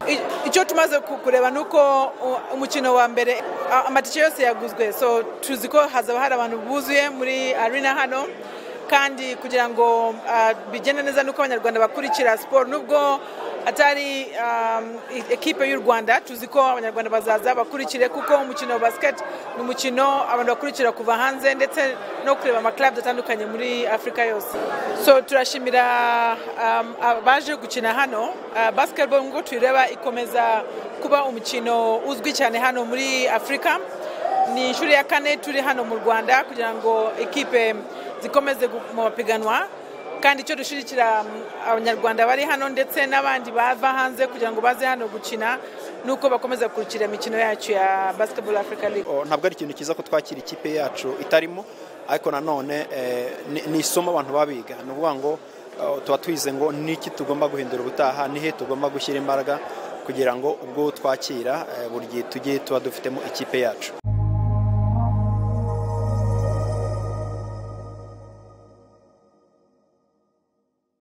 icyo tumaze kureba nuko umukino wa mbere amatike yose yaguzwe, so tuzi ko hazaba hari abantu buzuye muri arena hano, kandi kugira ngo bigende neza nuko abanyarwanda bakurikira siporo, nubwo atari ekipe y'u Rwanda, tuzi ko abanyarwanda bazaza bakurikire, kuko umukino wa basket ni umukino abantu bakurikira kuva hanze ndetse no kureba amaklub atandukanye muri Afrika yose. So turashimira abaje gukina hano. Basketball ngo tureba ikomeza kuba umukino uzwi cyane hano muri Afrika. Ni inshuro ya 4 turi hano mu Rwanda kugira ngo ekipe zikomeze mu mapiganwa, kandi icyo dushirikira abanyarwanda bari hano ndetse n'abandi bava hanze kugira ngo baze hano gukina nuko bakomeza kurikira imikino yacu ya Basketball Africa League. Ntabwo ari ikintu kiza ko twakira ikipe yacu itarimo, ariko nanone ni isomo abantu babiga. Ni ukuvuga ngo tuba twize ngo niki tugomba guhindura ubutaha, nihe tugomba gushyira imbaraga kugira ngo ubwo twakira buri gihe tujye tuba dufitemo ikipe yacu.